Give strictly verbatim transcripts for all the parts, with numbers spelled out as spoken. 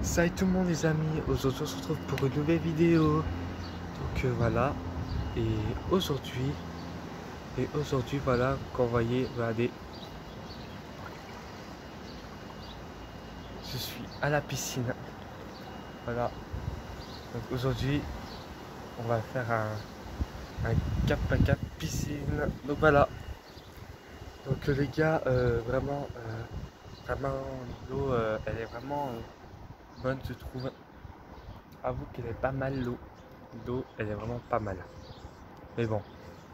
Salut tout le monde les amis, aujourd'hui on se retrouve pour une nouvelle vidéo. Donc euh, voilà, et aujourd'hui, et aujourd'hui voilà, comme vous voyez, regardez. Je suis à la piscine. Voilà. Donc aujourd'hui, on va faire un, un cap à cap piscine. Donc voilà. Donc euh, les gars, euh, vraiment, euh, vraiment l'eau, euh, elle est vraiment euh, bonne je trouve. Avoue qu'elle est pas mal l'eau. L'eau, elle est vraiment pas mal. Mais bon.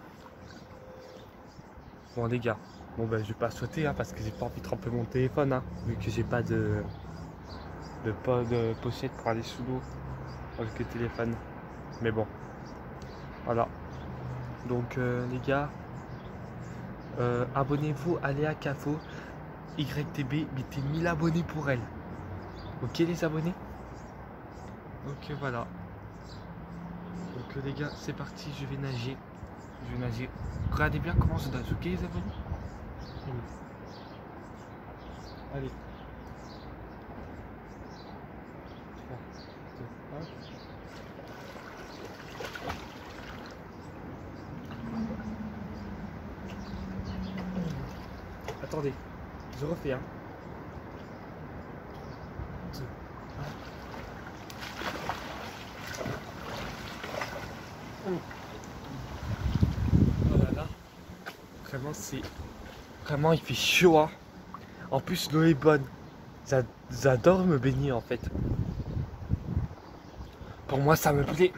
Bon les gars, bon ben je vais pas sauter hein, parce que j'ai pas envie de tremper mon téléphone hein, vu que j'ai pas de de, po de pochette pour aller sous l'eau avec le téléphone. Mais bon, voilà. Donc euh, les gars, euh, abonnez-vous à Léa Cafo Y T B, mettez mille abonnés pour elle. Ok les abonnés. Donc voilà. Donc euh, les gars, c'est parti, je vais nager. Je vais nager. Regardez bien comment je nage, ok les abonnés. Allez. trois, deux, un. Attendez, je refais hein. deux, un. Oh là là. Vraiment c'est... Vraiment il fait chaud hein. En plus l'eau est bonne. J'adore me baigner en fait. Pour moi ça me plaît.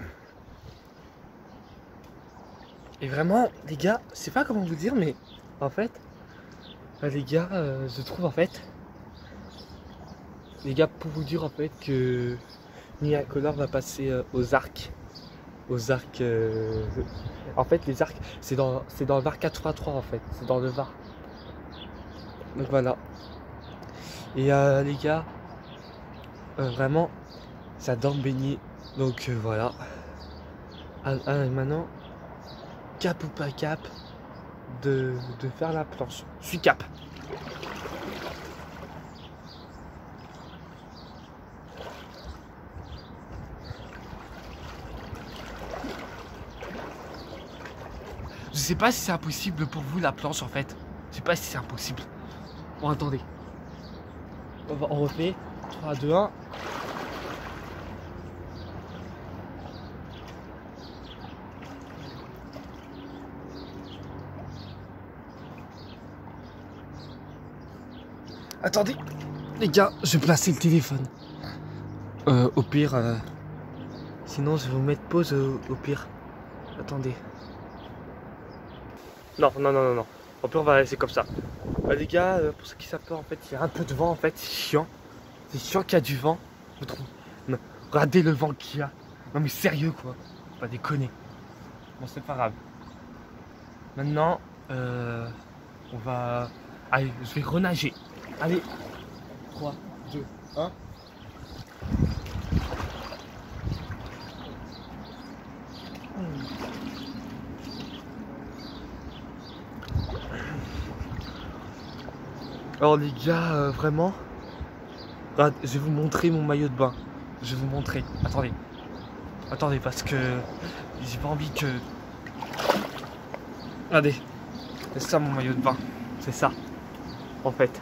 Et vraiment les gars, je sais pas comment vous dire mais en fait euh, les gars euh, je trouve en fait les gars pour vous dire en fait que Mia Color va passer euh, aux arcs. Aux arcs euh... en fait les arcs c'est dans c'est dans le Var quatre-vingt-trois en fait. C'est dans le Var. Donc voilà. Et euh, les gars, euh, vraiment, j'adore me baigner. Donc euh, voilà. Ah, ah, maintenant, cap ou pas cap de, de faire la planche. Je suis cap. Je sais pas si c'est impossible pour vous la planche en fait. Je sais pas si c'est impossible. Bon attendez. On, va, on refait. trois, deux, un. Attendez, les gars, je vais placer le téléphone. Euh, au pire, euh, sinon je vais vous mettre pause euh, au pire. Attendez. Non, non, non, non, non. Au pire, on va laisser comme ça. Euh, les gars, euh, pour ceux qui savent pas, en fait, il y a un peu de vent, en fait, c'est chiant. C'est chiant qu'il y a du vent. Je trouve. Non. Regardez le vent qu'il y a. Non mais sérieux quoi. Pas déconner. Bon, c'est pas grave. Maintenant, euh, on va... Allez, je vais renager. Allez. trois, deux, un. Alors les gars, euh, vraiment, regarde, je vais vous montrer mon maillot de bain. Je vais vous montrer. Attendez. Attendez, parce que j'ai pas envie que... Regardez. C'est ça mon maillot de bain. C'est ça. En fait.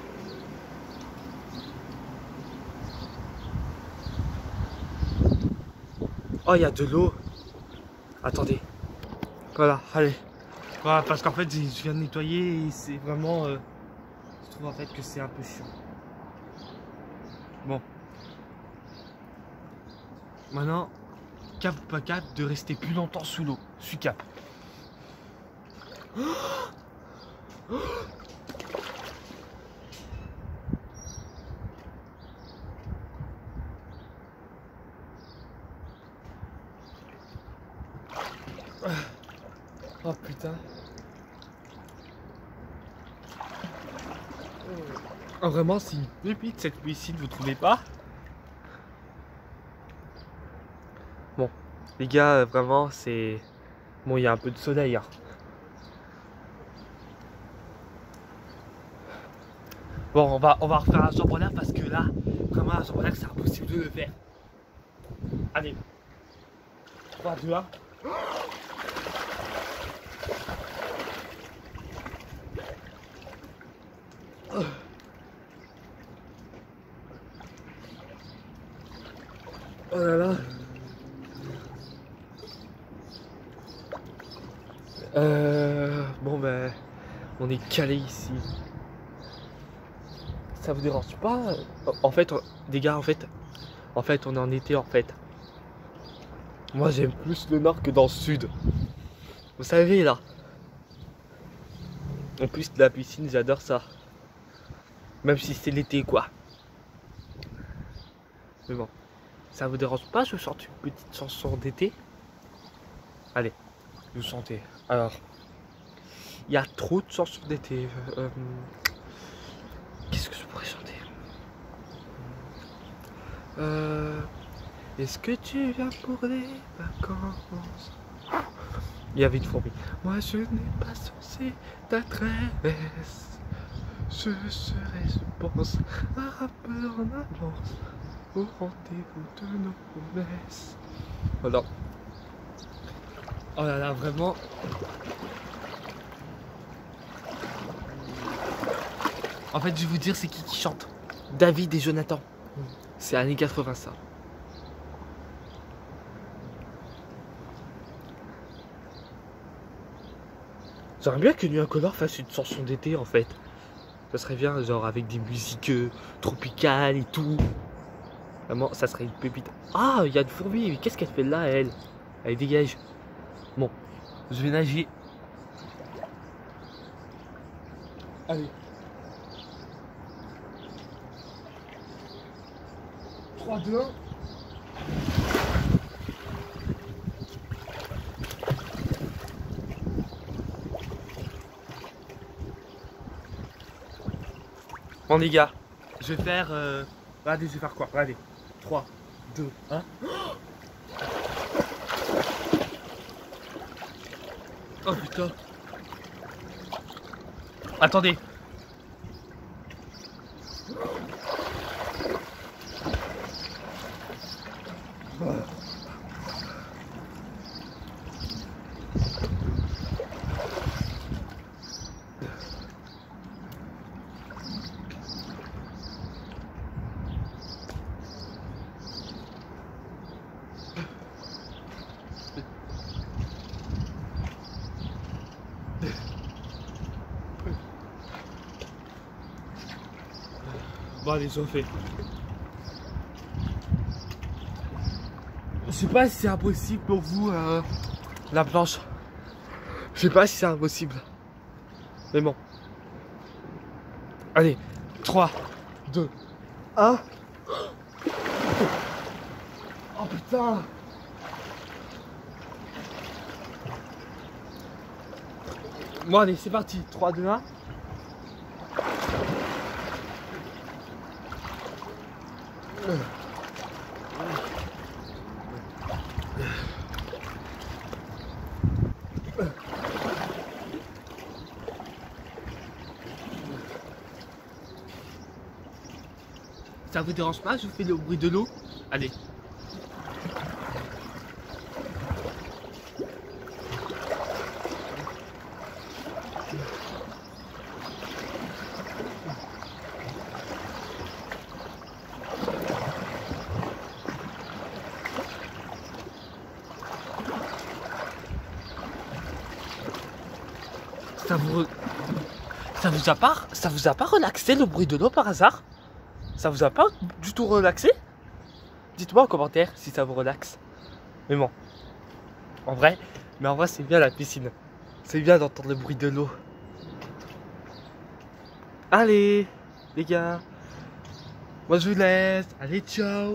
Oh, il y a de l'eau. Attendez. Voilà, allez. Voilà, parce qu'en fait, je viens de nettoyer et c'est vraiment... Euh, je trouve en fait que c'est un peu chiant. Bon. Maintenant, cap ou pas cap de rester plus longtemps sous l'eau. Je suis cap. Oh putain. Oh, vraiment, c'est une pépite cette piscine, vous trouvez pas? Bon, les gars, vraiment, c'est... Bon, il y a un peu de soleil. Hein. Bon, on va, on va refaire un chambre en l'air parce que là, vraiment, un chambre en l'air, c'est impossible de le faire. Allez. trois, deux, un. Oh là là. Euh, bon ben, on est calé ici. Ça vous dérange pas? En fait, les gars, en fait, en fait, on est en été en fait. Moi, j'aime plus le nord que dans le sud. Vous savez là. En plus, la piscine, j'adore ça. Même si c'est l'été, quoi. Mais bon, ça vous dérange pas? Je chante une petite chanson d'été. Allez, vous chantez. Alors, il y a trop de chansons d'été. Euh, euh, Qu'est-ce que je pourrais chanter? euh, Est-ce que tu viens pour les vacances? Il y avait une fourmi. Moi, je n'ai pas censé d'adresse. Je serai, je pense, un peu en avance au rendez-vous de nos promesses. Voilà. Oh là là, vraiment. En fait, je vais vous dire, c'est qui qui chante? David et Jonathan. C'est années quatre-vingts, ça. J'aimerais bien que Nuit Incolore fasse une chanson d'été, en fait. Ça serait bien, genre avec des musiques euh, tropicales et tout. Vraiment, ça serait une pépite. Ah, il y a une fourmi. Mais qu'est-ce qu'elle fait là, elle? Elle dégage. Bon, je vais nager. Allez. trois, deux, un. Bon les gars, je vais faire... Euh... Regardez, je vais faire quoi? Regardez. trois, deux, un. Oh putain. Attendez. Bon allez, j'en fais. Je sais pas si c'est impossible pour vous, euh, la planche. Je sais pas si c'est impossible. Mais bon. Allez, trois, deux, un. Oh putain. Bon allez, c'est parti. trois, deux, un. Ça vous dérange pas? Je vous fais le bruit de l'eau. Allez. Ça vous... Ça vous a pas... Ça vous a pas relaxé le bruit de l'eau par hasard? Ça vous a pas du tout relaxé? Dites-moi en commentaire si ça vous relaxe. Mais bon, en vrai, mais en vrai c'est bien la piscine. C'est bien d'entendre le bruit de l'eau. Allez, les gars. Moi je vous laisse. Allez, ciao.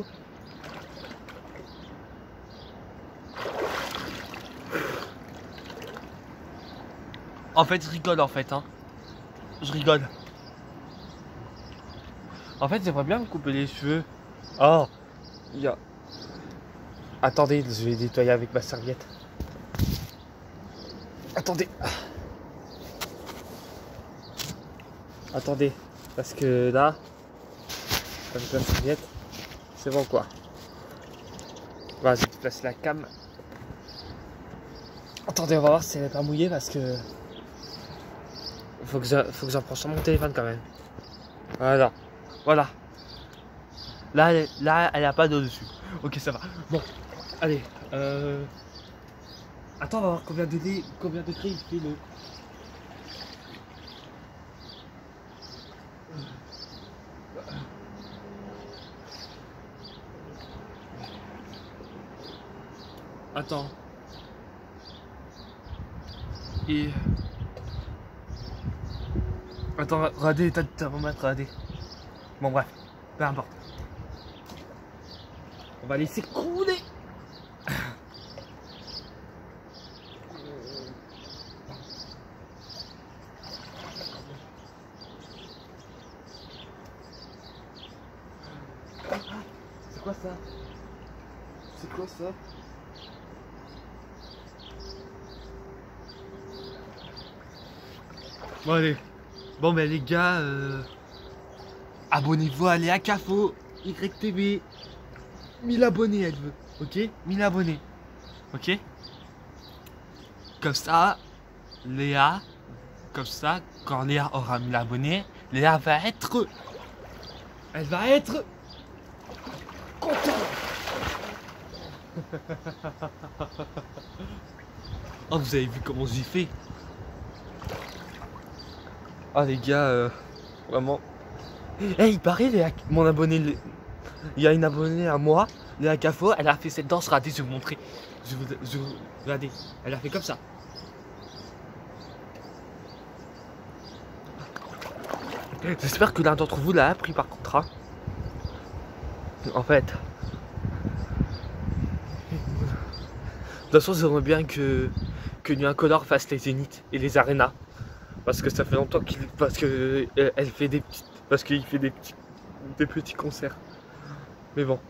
En fait, je rigole en fait, hein. Je rigole. En fait, j'aimerais bien me couper les cheveux. Oh, il y a... Attendez, je vais nettoyer avec ma serviette. Attendez. Attendez, parce que là, avec la serviette, C'est bon quoi. Voilà, j'ai déplacé la cam. Attendez, on va voir si elle n'est pas mouillée parce que faut que je, faut que j'approche sur mon téléphone quand même. Voilà, voilà. Là, elle, là, elle a pas d'eau dessus. Ok, ça va. Bon, allez. Euh... Attends, on va voir combien de degrés, combien de degrés il fait le. Attends. Et... Attends, regardez l'état du thermomètre, regardez. Bon bref, peu importe. On va laisser couler. C'est quoi ça? C'est quoi ça? Bon allez, bon ben les gars, euh, abonnez-vous à Léa Cafo, Y T V, mille abonnés elle veut, ok? mille abonnés, ok? Comme ça, Léa, comme ça, quand Léa aura mille abonnés, Léa va être, elle va être contente. Oh vous avez vu comment j'y fais? Ah les gars, euh, vraiment. Eh hey, il paraît, Léa, mon abonné, il y a une abonnée à moi, Léa Cafo, elle a fait cette danse, regardez, je vais vous montrer. Je vous, je vous, regardez, elle a fait comme ça. J'espère que l'un d'entre vous l'a appris par contre. Hein. En fait. De toute façon, j'aimerais bien que, que Nuit Color fasse les zéniths et les arénas. Parce que ça fait longtemps qu'il. Parce que euh, elle fait des petites. Parce qu'il fait des petits. Des petits concerts. Mais bon.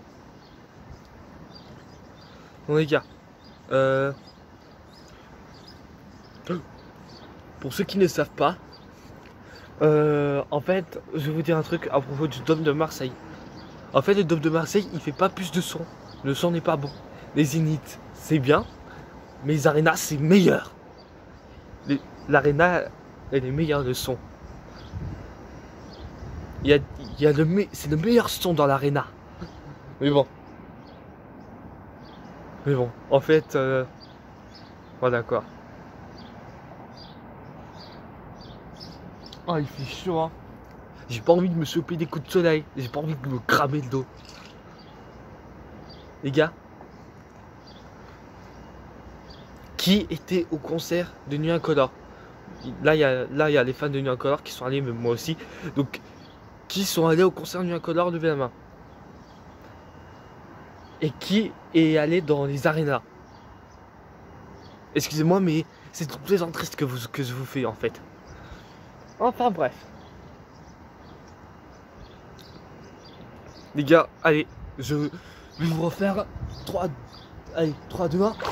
Bon les gars. Euh, pour ceux qui ne savent pas. Euh, en fait, je vais vous dire un truc à propos du Dôme de Marseille. En fait, le Dôme de Marseille, il fait pas plus de son. Le son n'est pas bon. Les zéniths, c'est bien. Mais les arénas, c'est meilleur. L'aréna, elle est meilleure le son. Il y a, il y a le me... C'est le meilleur son dans l'aréna. Mais bon. Mais bon, en fait, euh... voilà quoi. Oh, il fait chaud, hein. J'ai pas envie de me choper des coups de soleil. J'ai pas envie de me cramer le dos. Les gars, qui était au concert de Nuit Incolore? Là, il y a, là, il y a les fans de Nuit Incolore qui sont allés, mais moi aussi. Donc, qui sont allés au concert de Nuit Incolore, levez la main. Et qui est allé dans les arénas? Excusez-moi, mais c'est une plaisanterie que, vous, que je vous fais en fait. Enfin bref. Les gars, allez, je vais vous refaire trois. Allez, trois, deux, un.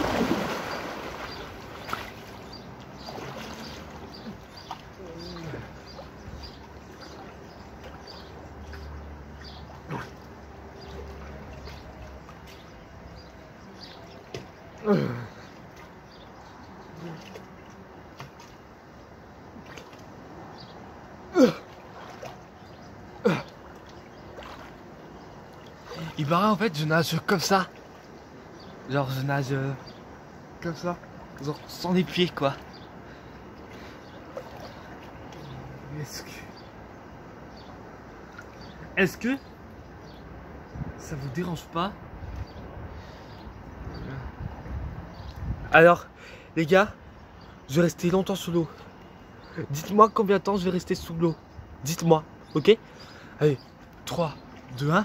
Il paraît en fait je nage comme ça. Genre je nage euh, comme ça. Genre sans les pieds quoi. Est-ce que... Est-ce que... ça vous dérange pas? Alors, les gars, je vais rester longtemps sous l'eau. Dites-moi combien de temps je vais rester sous l'eau. Dites-moi, ok? Allez, trois, deux, un.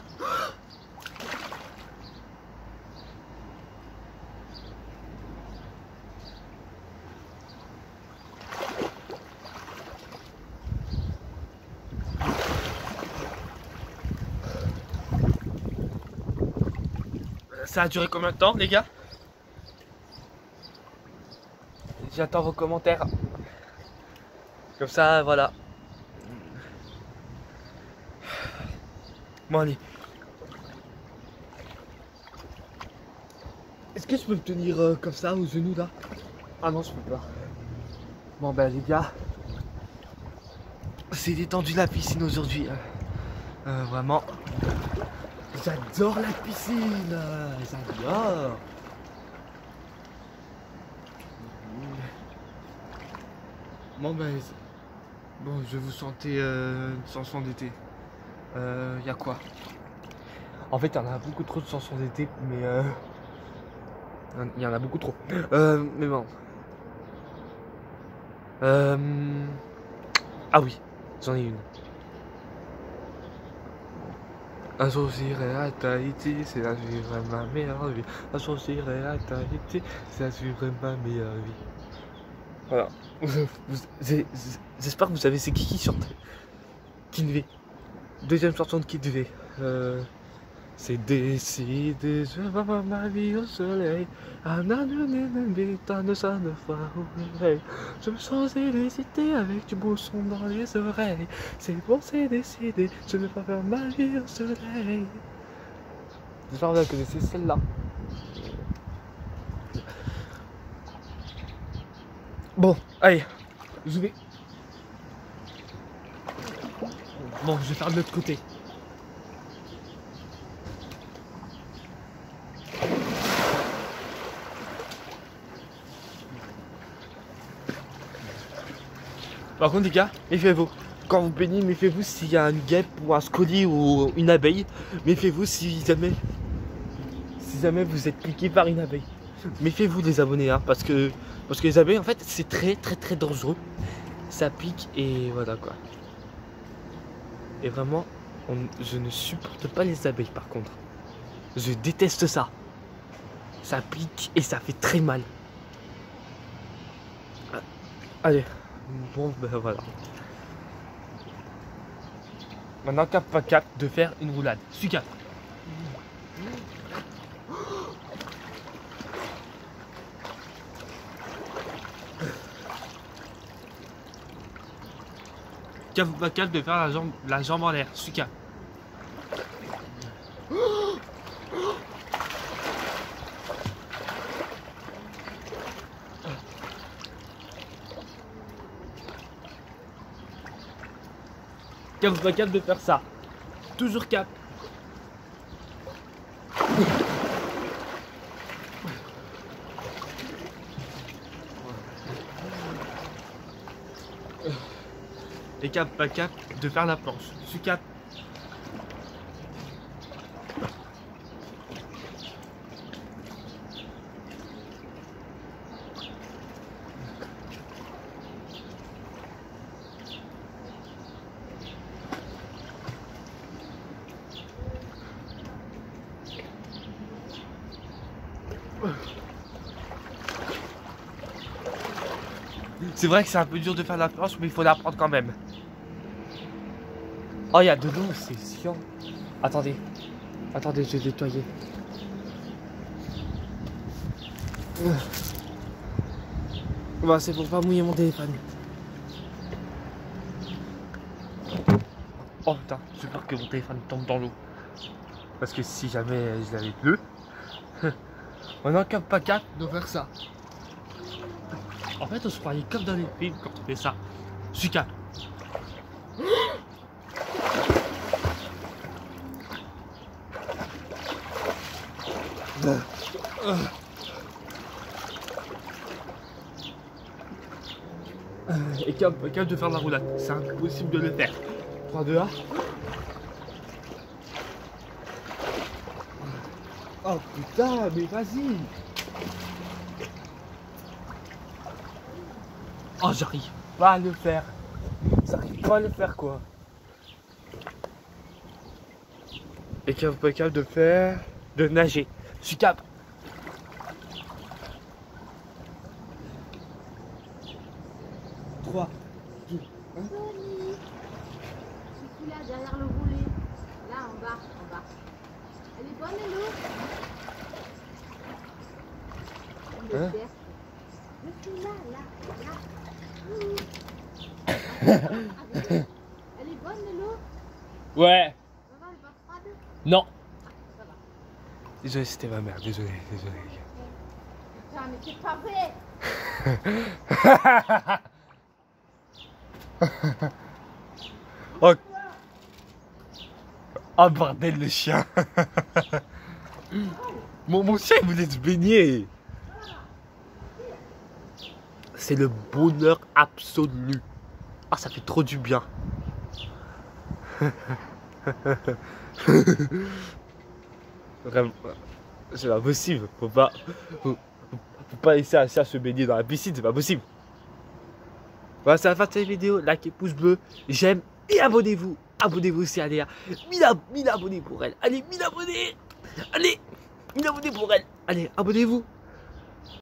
Ça a duré combien de temps, les gars? J'attends vos commentaires. Comme ça, voilà. Bon, allez. Est-ce que je peux me tenir euh, comme ça, aux genoux là? Ah non, je peux pas. Bon ben les gars, c'est détendu la piscine aujourd'hui. Euh, vraiment, j'adore la piscine, j'adore. Bon ben, bon, je vais vous chanter euh, une chanson d'été. Euh, y a quoi? En fait, il y en a beaucoup trop de chansons d'été, mais euh, il y en a beaucoup trop. Euh, mais bon. Euh, ah oui, j'en ai une. Un jour j'irai à Tahiti, c'est là que je vivrai ma meilleure vie. Un jour j'irai à Tahiti, c'est là que je vivrai ma meilleure vie. Voilà. J'espère que vous savez c'est qui qui chante. Kid V. Deuxième chanson de Kid V. Euh, c'est décidé, je vais voir ma vie au soleil. Ah non, non, non, non, non, ça ne fois oublié. Je me sens hésiter avec du beau son dans les oreilles. C'est bon, c'est décidé, je ne vais pas faire ma vie au soleil. J'espère que vous la connaissez celle-là. Bon, allez, je vais. Bon, je vais faire de l'autre côté. Par contre les gars, méfiez-vous. Quand vous baignez, méfiez-vous s'il y a une guêpe ou un scolie ou une abeille. Méfiez-vous si jamais si jamais vous êtes piqué par une abeille. Méfiez-vous les abonnés hein, parce que parce que les abeilles en fait c'est très très très dangereux. Ça pique et voilà quoi. Et vraiment, on, je ne supporte pas les abeilles par contre. Je déteste ça. Ça pique et ça fait très mal. Allez. Bon ben voilà. Maintenant cap pas cap de faire une roulade. Suis cap. Cap pas cap de faire la jambe la jambe en l'air. Suis cap. Cap pas cap de faire ça. Toujours cap. Et cap pas cap de faire la planche. Suis cap. C'est vrai que c'est un peu dur de faire la planche, mais il faut l'apprendre quand même. Oh, il y a de l'eau, c'est chiant. Attendez, attendez, je vais nettoyer. Bah, c'est pour pas mouiller mon téléphone. Oh putain, j'ai peur que mon téléphone tombe dans l'eau. Parce que si jamais je l'avais bleu, on a cap pas cap de faire ça. En fait, on se croyait comme dans les films quand on fait ça. Je suis cap. Et cap, cap de faire la roulade. C'est impossible de le faire. trois, deux, un. Oh putain, mais vas-y. Oh, j'arrive pas à le faire. J'arrive pas à le faire quoi. Et cap, pas cap de faire. De nager. Je suis cap. trois, deux, un. Tony, je suis là derrière le roulet. Là en bas, en bas. Elle est bonne l'eau. Hein? Je suis là, là, là. Elle est bonne l'eau. Ouais. Maman, elle est pas froide. Non. Ça va. Désolé, c'était ma mère. Désolé, désolé les gars. Putain, mais c'est pas vrai. Oh. Oh bordel le chien. mon, mon chien il voulait se baigner. C'est le bonheur absolu. Ah ça fait trop du bien. Vraiment, c'est pas possible. Faut pas, faut, faut pas laisser un chien se baigner dans la piscine, c'est pas possible. Voilà, c'est la fin de cette vidéo. Likez, pouce bleu, j'aime et abonnez-vous. Abonnez-vous aussi, allez, mille abonnés pour elle. Allez, mille abonnés. Allez, mille abonnés pour elle. Allez, abonnez-vous.